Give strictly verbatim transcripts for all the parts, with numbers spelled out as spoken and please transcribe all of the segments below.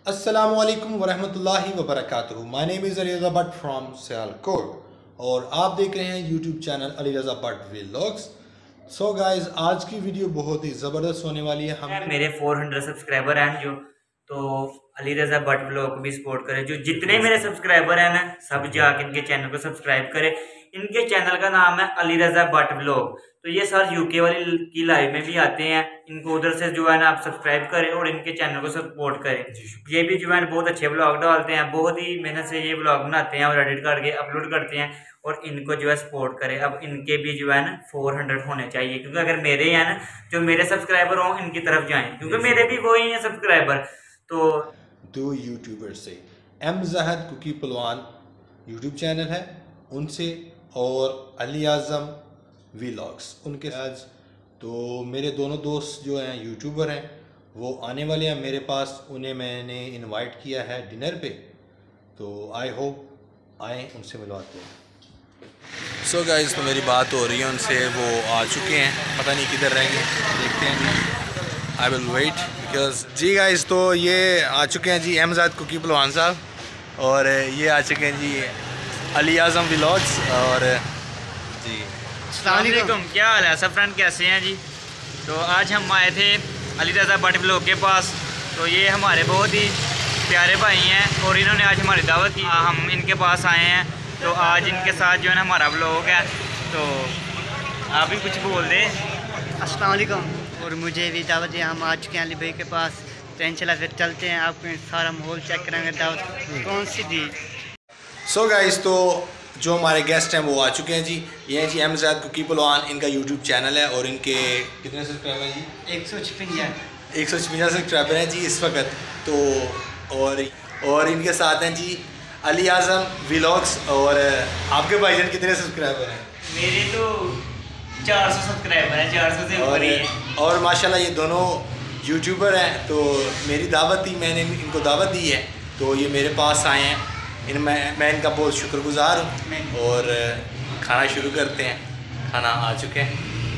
अस्सलामुअलैकुम वरहमतुल्लाहि वबरकातुहू। My name is Ali Raza Bhatt from Sialkot और आप देख रहे हैं YouTube channel Ali Raza Bhatt vlogs. So guys, आज की वीडियो बहुत ही ज़बरदस्त होने वाली है। हम मेरे चार सौ सब्सक्राइबर हैं जो, तो अली रज़ा भट्ट व्लॉग को भी सपोर्ट करें। जो जितने मेरे सब्सक्राइबर हैं ना, सब जाके इनके चैनल को सब्सक्राइब करें। इनके चैनल का नाम है अली रज़ा भट्ट व्लॉग। तो ये सर यूके वाली की लाइव में भी आते हैं। इनको उधर से जो है ना आप सब्सक्राइब करें और इनके चैनल को सपोर्ट करें। ये भी जो है ना बहुत अच्छे व्लॉग डालते हैं, बहुत ही मेहनत से ये व्लॉग बनाते हैं और एडिट करके अपलोड करते हैं। और इनको जो है सपोर्ट करें। अब इनके भी जो है ना चार सौ होने चाहिए, क्योंकि अगर मेरे हैं ना, जो मेरे सब्सक्राइबर हों इनकी तरफ जाएं, क्योंकि मेरे भी वही हैं सब्सक्राइबर। तो दो यूट्यूबर से एम जहद कुकी पलवान यूट्यूब चैनल है उनसे, और अली आज़म व्लॉग्स उनके आज। तो मेरे दोनों दोस्त जो हैं यूट्यूबर हैं, वो आने वाले हैं मेरे पास। उन्हें मैंने इनवाइट किया है डिनर पे, तो आई होप आए, उनसे मिलवाते हैं। सो so गाइस, तो मेरी बात हो रही है उनसे, वो आ चुके हैं, पता नहीं किधर रहेंगे, देखते हैं। आई विल वेट बिकॉज जी गाइस, तो ये आ चुके हैं जी एम ज़हद कुकी पलवान साहब, और ये आ चुके हैं जी अली आज़म व्लॉग्स। और जी अस्सलाम वालेकुम, क्या हाल है सब फ्रेंड, कैसे हैं जी? तो आज हम आए थे अली रज़ा भट्ट व्लॉग के पास। तो ये हमारे बहुत ही प्यारे भाई हैं और इन्होंने आज हमारी दावत की, हम इनके पास आए हैं। तो आज इनके साथ जो है ना हमारा व्लॉग है, तो आप भी कुछ बोल दें। अस्सलाम वालेकुम, और मुझे भी दावत दिया, हम आ चुके हैं अली भाई के पास। तो इंशाल्लाह फिर चलते हैं, आपको सारा माहौल चेक करेंगे, दावत कौन सी दी। सो गाइस, तो जो हमारे गेस्ट हैं वो आ चुके हैं जी। ये हैं जी एम ज़हद कुकी पलवान, इनका यूट्यूब चैनल है और इनके कितने सब्सक्राइबर हैं जी? एक सौ छप्पन एक सौ छप्पन सब्सक्राइबर हैं जी इस वक्त। तो और और इनके साथ हैं जी अली आज़म व्लॉग्स। और आपके भाईजान कितने सब्सक्राइबर हैं? मेरे तो चार सौ सब्सक्राइबर हैं, चार सौ से ऊपर ही है। और माशाल्लाह ये दोनों यूट्यूबर हैं। तो मेरी दावत थी, मैंने इनको दावत दी है, तो ये मेरे पास आए हैं। इन मैं मैं इनका बहुत शुक्रगुजार हूँ। और खाना शुरू करते हैं। खाना आ चुके हैं।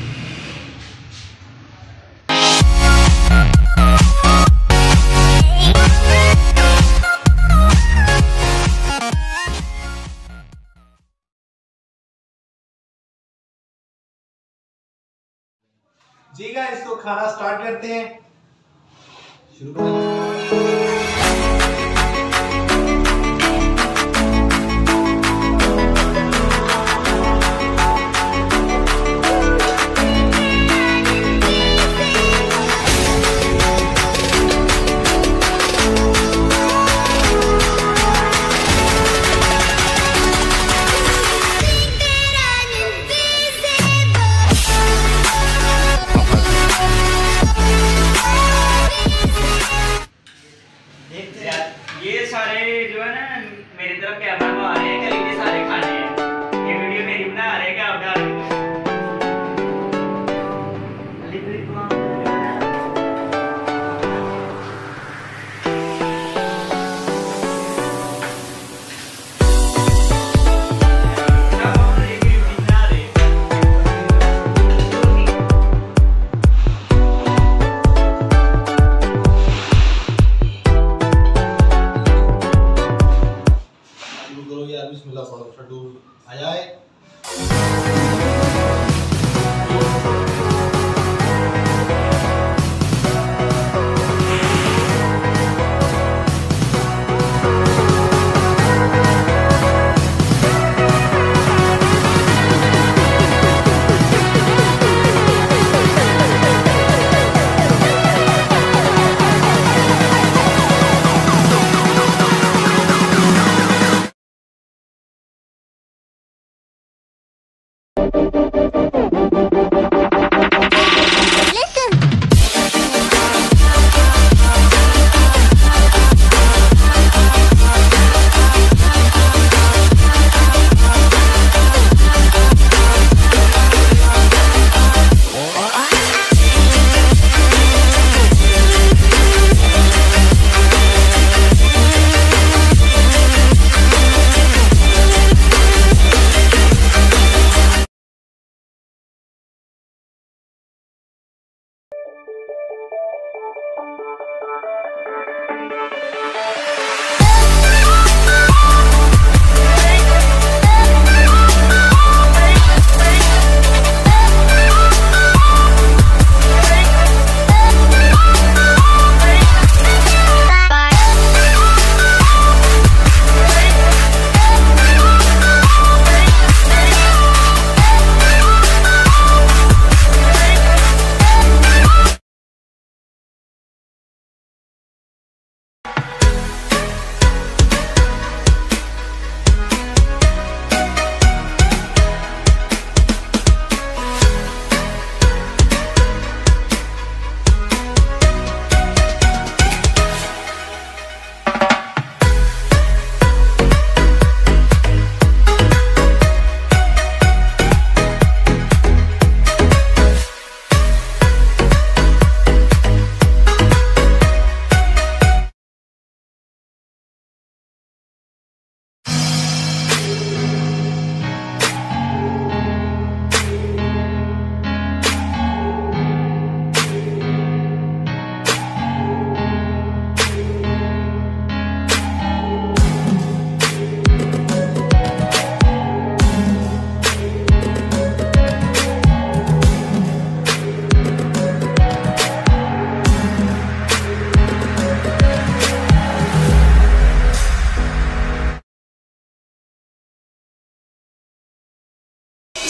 जी गाइस, तो खाना स्टार्ट करते हैं, शुरू करते हैं। ये सारे जो है ना मेरी तरफ कैमरा आ रहे हैं, कल ये सारे खाने हैं। ये वीडियो मेरी बना रहे हैं, क्या आप डाल रहे हैं? यार बिस्मिल्लाह पढ़ो, शड्डू आ जाए।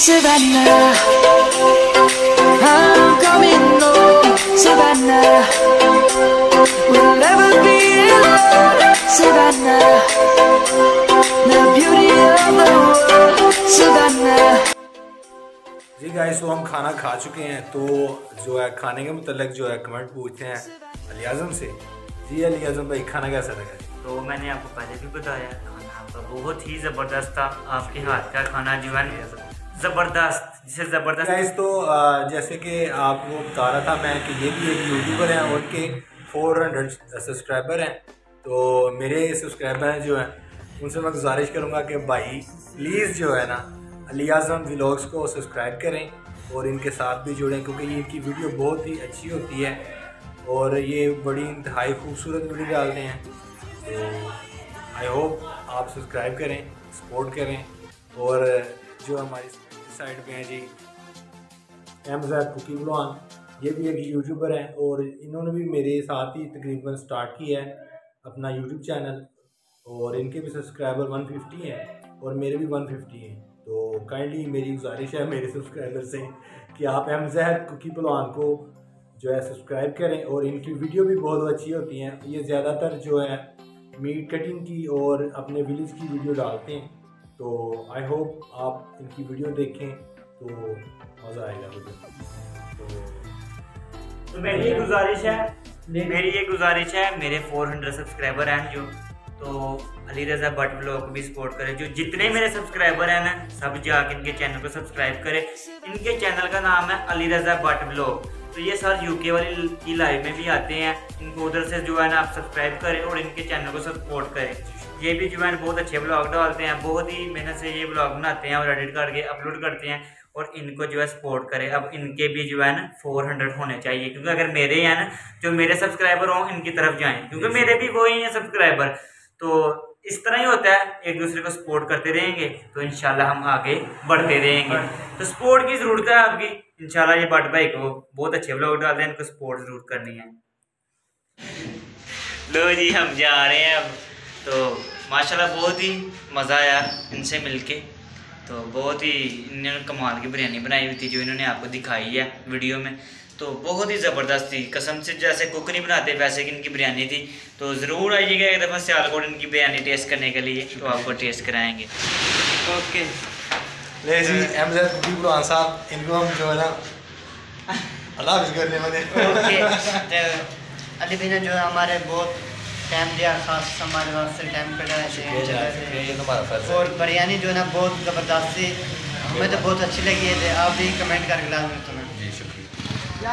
Savannah, I'm coming home, Savannah. We'll never be alone, Savannah. The beauty of the world, Savannah. जी गाइस, तो हम खाना खा चुके हैं। तो जो है खाने के मतलब जो है कमेंट पूछते हैं अली आज़म से। जी अली आज़म भाई, खाना कैसा लगा? तो मैंने आपको पहले भी बताया, खाना आपका बहुत ही ज़बरदस्त था। आपके हाथ का खाना जो है ज़बरदस्त, जिसे ज़बरदस्त। गाइस, तो जैसे कि आपको बता रहा था मैं कि ये भी एक यूट्यूबर हैं, उनके चार सौ सब्सक्राइबर हैं। तो मेरे सब्सक्राइबर हैं जो हैं, उनसे मैं गुजारिश करूँगा कि भाई प्लीज़ जो है ना अली आज़म व्लॉग्स को सब्सक्राइब करें और इनके साथ भी जुड़ें, क्योंकि ये इनकी वीडियो बहुत ही अच्छी होती है और ये बड़ी इंतहाई खूबसूरत वीडियो डालते हैं। तो आई होप आप सब्सक्राइब करें, सपोर्ट करें। और जो हमारी साइड पे हैं जी एम ज़ैड कुकी ब्लॉन, ये भी एक यूट्यूबर हैं और इन्होंने भी मेरे साथ ही तकरीबन स्टार्ट किया है अपना यूट्यूब चैनल, और इनके भी सब्सक्राइबर एक सौ पचास हैं और मेरे भी एक सौ पचास हैं। तो काइंडली मेरी गुजारिश है मेरे सब्सक्राइबर से कि आप एम ज़ैड कुकी ब्लॉन को जो है सब्सक्राइब करें, और इनकी वीडियो भी बहुत अच्छी होती हैं। ये ज़्यादातर जो है मीट कटिंग की और अपने विलेज की वीडियो डालते हैं। तो आई होप आप इनकी वीडियो देखें तो मज़ा आएगा वीडियो। तो तो मेरी ये गुजारिश है मेरी ये गुजारिश है मेरे चार सौ सब्सक्राइबर हैं जो, तो अली रज़ा भट्ट व्लॉग को भी सपोर्ट करें। जो जितने मेरे सब्सक्राइबर हैं ना, सब जाके इनके चैनल को सब्सक्राइब करें। इनके चैनल का नाम है अली रज़ा भट्ट व्लॉग। तो ये सर यूके वाली की लाइव में भी आते हैं, इनको उधर से जो है ना आप सब्सक्राइब करें और इनके चैनल को सपोर्ट करें। ये भी जो है बहुत अच्छे ब्लॉग डालते हैं, बहुत ही मेहनत से ये ब्लॉग बनाते हैं और एडिट करके अपलोड करते हैं, और इनको जो है सपोर्ट करें। अब इनके भी जो है ना चार सौ होने चाहिए, क्योंकि अगर मेरे हैं ना जो मेरे सब्सक्राइबर हों इनकी तरफ जाएं, क्योंकि मेरे भी वही हैं सब्सक्राइबर। तो इस तरह ही होता है, एक दूसरे को सपोर्ट करते रहेंगे तो इंशाल्लाह हम आगे बढ़ते रहेंगे। तो सपोर्ट की ज़रूरत है आपकी। इंशाल्लाह ये भट्ट भाई को बहुत अच्छे ब्लॉग डालते हैं, इनको सपोर्ट ज़रूर करनी है। लो जी, हम जा रहे हैं अब। तो माशाल्लाह बहुत ही मज़ा आया इनसे मिलके। तो बहुत ही इन्होंने कमाल की बिरयानी बनाई हुई थी जो इन्होंने आपको दिखाई है वीडियो में। तो बहुत ही ज़बरदस्त थी, कसम से जैसे कुक नहीं बनाते वैसे कि इनकी बिरयानी थी। तो ज़रूर आइएगा एक दफ़ा सियालकोट इनकी बिरयानी टेस्ट करने के लिए, तो आपको टेस्ट कराएंगे। ओके ले जी एम ज़ैड कुकी ब्लॉन साहब, इनको हम जो है ना अल्लाह हाफ़िज़ करने वाले। ओके, तो अली भाई ने जो है हमारे बहुत टाइम दिया, खास हमारे वास्ते टाइम कटाया। ये तुम्हारा फर्ज है। और बिरयानी जो है ना बहुत ज़बरदस्त थी, हमें तो बहुत अच्छी लगी है। आप भी कमेंट करके लाजमी तुम्हें। जी शुक्रिया।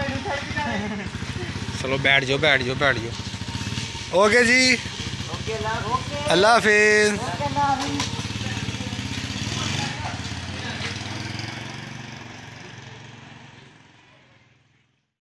चलो बैठ जाओ बैठ जाओ बैठ जाओ। ओके जी, ओके, अल्लाह हाफ़िज़।